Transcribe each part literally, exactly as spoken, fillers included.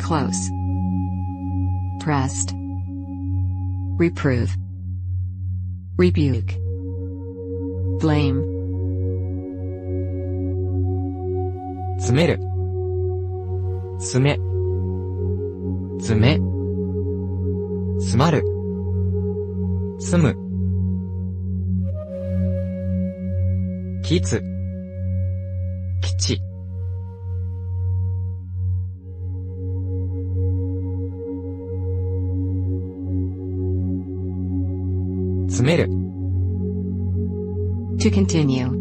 close, pressed, reprove, rebuke, blame, 詰める、詰め、詰め、詰まる、詰む、きつ、基地、詰める、 to continue,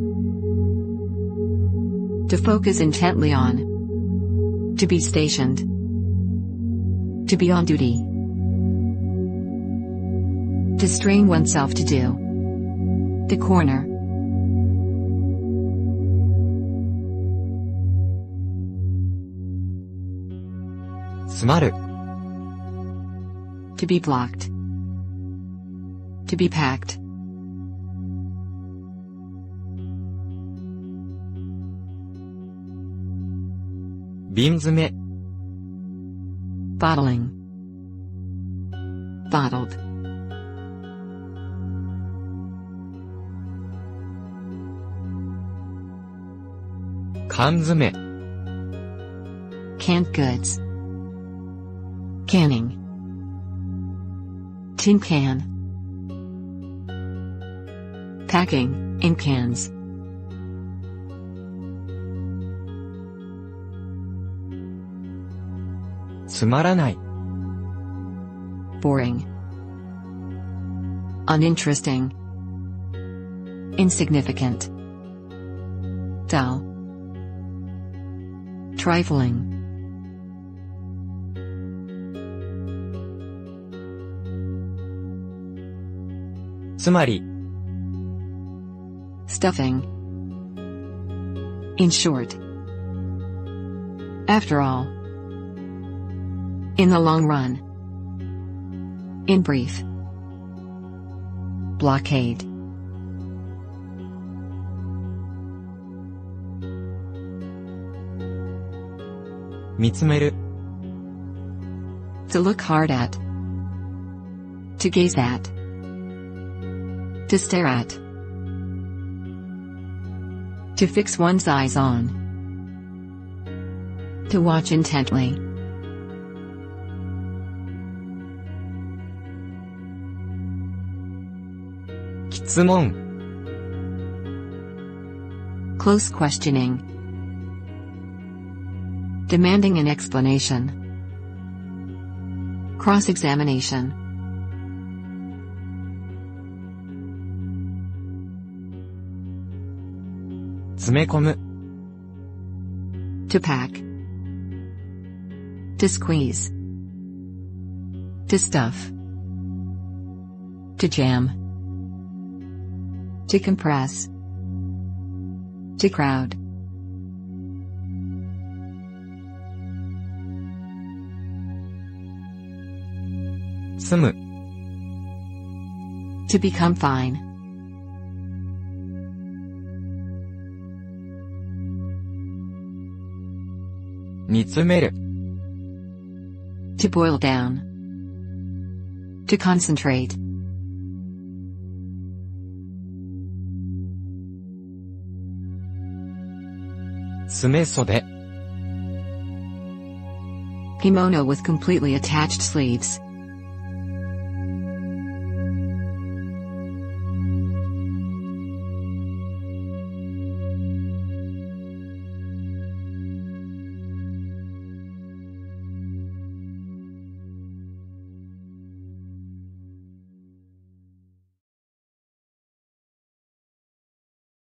to focus intently on, to be stationed, to be on duty, to strain oneself to do, the corner, 詰まる、 to be blocked, to be packed, 瓶詰め、 bottling, bottled, 缶詰め、 canned goods, canning, tin can, packing, in cans, つまらない、 boring, uninteresting, insignificant, dull, trifling, つまり、 stuffing, in short, after all, in the long run, in brief, blockade, 見つめる、 to look hard at, to gaze at, to stare at, to fix one's eyes on, to watch intently, 質問、 close questioning, demanding an explanation, cross-examination, 詰め込む、 to pack, to squeeze, to stuff, to jam, to compress, to crowd, 住む、 to become fine, 煮詰める、 to boil down, to concentrate, 詰め袖、 kimono with completely attached sleeves,